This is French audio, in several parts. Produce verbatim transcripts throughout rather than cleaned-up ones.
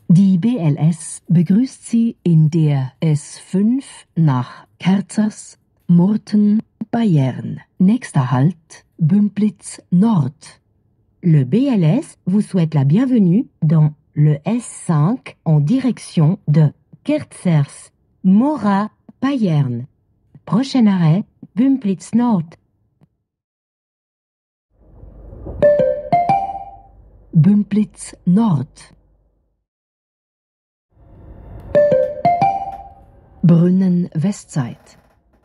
Die B L S begrüßt Sie in der S fünf nach Kerzers, Murten, Bayern. Nächster Halt, Bümplitz Nord. Le B L S vous souhaite la bienvenue dans le S cinq en direction de Kerzers, Mora, Bayern. Prochain arrêt, Bümplitz Nord. Bümplitz Nord. Brünnen Westzeit.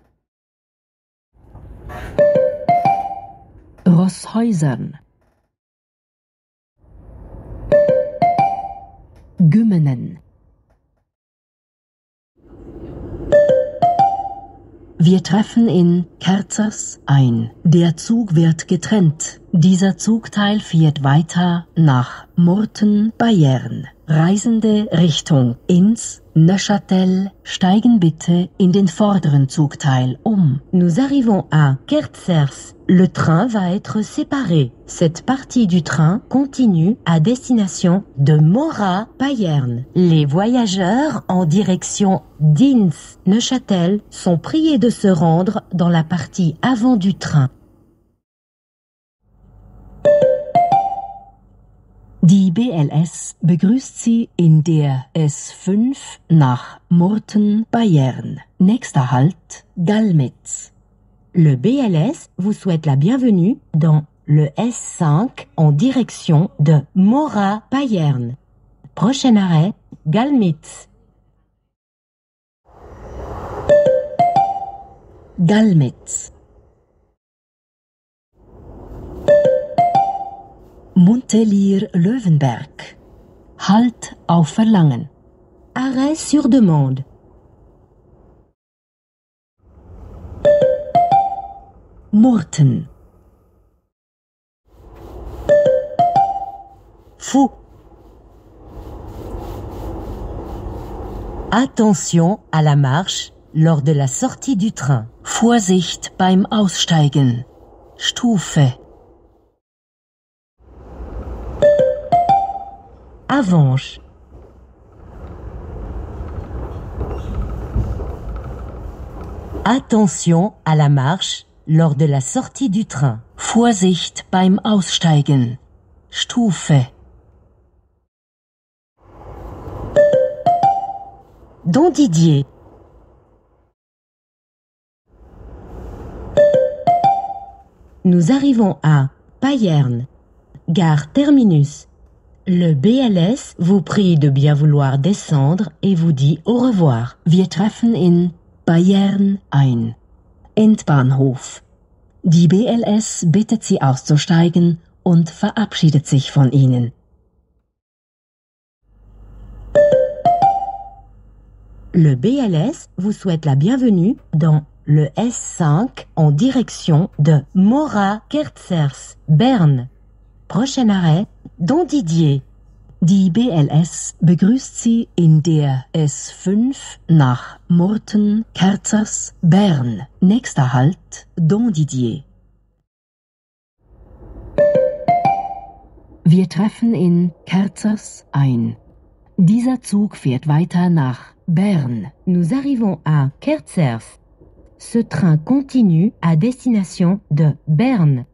Rosshäusern. Gümmenen. Wir treffen in Kerzers ein. Der Zug wird getrennt. Dieser Zugteil fährt weiter nach Murten, Bayern. Reisende Richtung ins Neuchâtel steigen bitte in den vorderen Zugteil um. Nous arrivons à Kerzers. Le train va être séparé. Cette partie du train continue à destination de Mora, Bayern. Les voyageurs en direction d'Ins, Neuchâtel sont priés de se rendre dans la partie avant du train. Die B L S begrüßt Sie in der S fünf nach Murten, Bayern. Nächster Halt, Galmitz. Le B L S vous souhaite la bienvenue dans le S cinq en direction de Mora, Bayern. Prochain arrêt, Galmitz. Galmitz. Montpellier-Löwenberg. Halt auf Verlangen. Arrêt sur demande. Murten. Fou. Attention à la marche lors de la sortie du train. Vorsicht beim Aussteigen. Stufe. Avanche. Attention à la marche lors de la sortie du train. Vorsicht beim Aussteigen. Stufe. Don Didier. Nous arrivons à Bayern, gare terminus. Le B L S vous prie de bien vouloir descendre et vous dit au revoir. Wir treffen in Bayern ein. Endbahnhof. Die B L S bittet Sie auszusteigen und verabschiedet sich von Ihnen. Le B L S vous souhaite la bienvenue dans le S cinq en direction de Mora-Kerzers, Bern. Prochain arrêt, Don Didier. Die B L S begrüßt Sie in der S fünf nach Murten, Kerzers, Bern. Nächster Halt, Don Didier. Wir treffen in Kerzers ein. Dieser Zug fährt weiter nach Bern. Nous arrivons à Kerzers. Ce train continue à destination de Berne.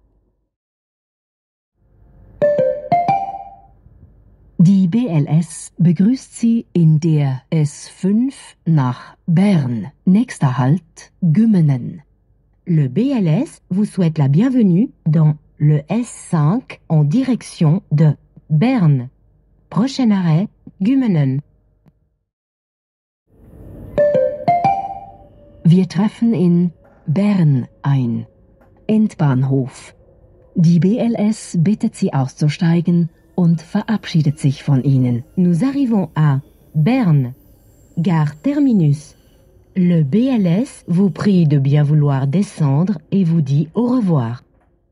Die B L S begrüßt Sie in der S fünf nach Bern. Nächster Halt, Gümmenen. Le B L S vous souhaite la bienvenue dans le S cinq en direction de Berne. Prochain arrêt, Gümmenen. Wir treffen in Bern ein. Endbahnhof. Die B L S bittet Sie auszusteigen und verabschiedet sich von Ihnen. Nous arrivons à Berne, gare terminus. Le B L S vous prie de bien vouloir descendre et vous dit au revoir.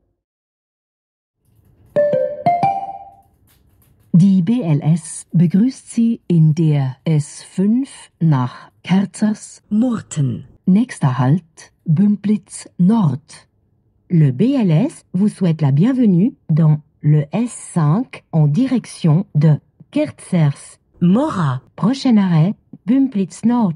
Die B L S begrüßt Sie in der S fünf nach Kerzers, Murten. Nächster Halt, Bümplitz Nord. Le B L S vous souhaite la bienvenue dans le S cinq en direction de Kerzers, Mora. Prochain arrêt, Bümplitz Nord.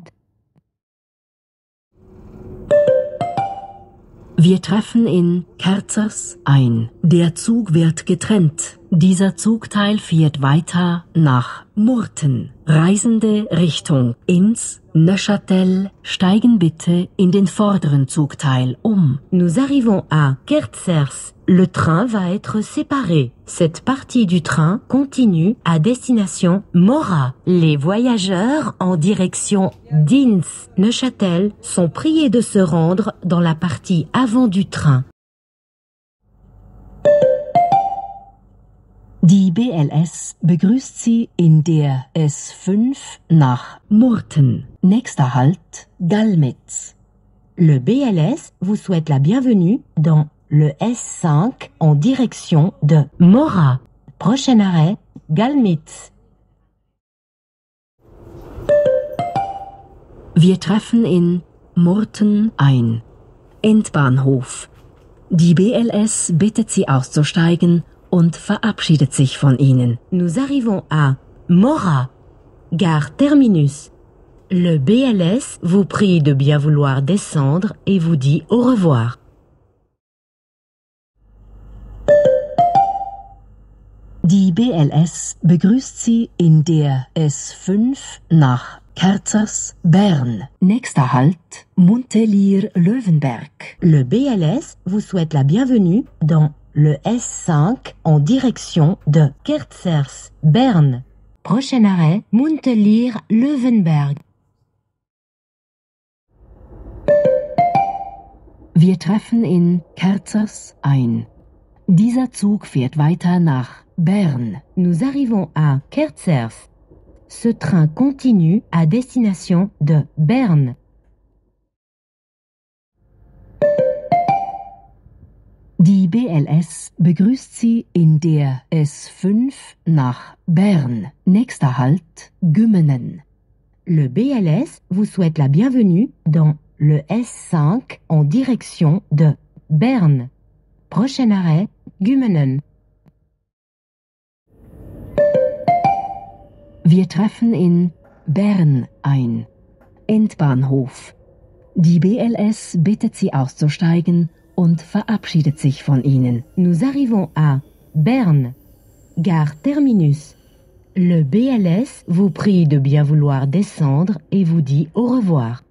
Wir treffen in Kerzers ein. Der Zug wird getrennt. Dieser Zugteil fährt weiter nach Murten. Reisende Richtung ins Neuchâtel steigen bitte in den vorderen Zugteil um. Nous arrivons à Kerzers. Le train va être séparé. Cette partie du train continue à destination Mora. Les voyageurs en direction d'Inns, Neuchâtel, sont priés de se rendre dans la partie avant du train. Die B L S begrüßt Sie in der S fünf nach Murten. Nächster Halt, Galmitz. Le B L S vous souhaite la bienvenue dans le S cinq en direction de Mora. Prochain arrêt, Galmitz. Wir treffen in Murten ein. Endbahnhof. Die B L S bittet Sie auszusteigen und verabschiedet sich von Ihnen. Nous arrivons à Mora, gare terminus. Le B L S vous prie de bien vouloir descendre et vous dit au revoir. Die B L S begrüßt Sie in der S fünf nach Kerzers, Bern. Nächster Halt, Montpellier-Löwenberg. Le B L S vous souhaite la bienvenue dans le S cinq en direction de Kerzers, Bern. Prochain arrêt, Montpellier-Löwenberg. Wir treffen in Kerzers ein. Dieser Zug fährt weiter nach Bern. Nous arrivons à Kerzers. Ce train continue à destination de Berne. Die B L S begrüßt Sie in der S fünf nach Bern. Nächster Halt, Gümmenen. Le B L S vous souhaite la bienvenue dans le S cinq en direction de Berne. Prochain arrêt, Gümmenen. Wir treffen in Bern ein. Endbahnhof. Die B L S bittet Sie auszusteigen und verabschiedet sich von Ihnen. Nous arrivons à Berne, gare terminus. Le B L S vous prie de bien vouloir descendre et vous dit au revoir.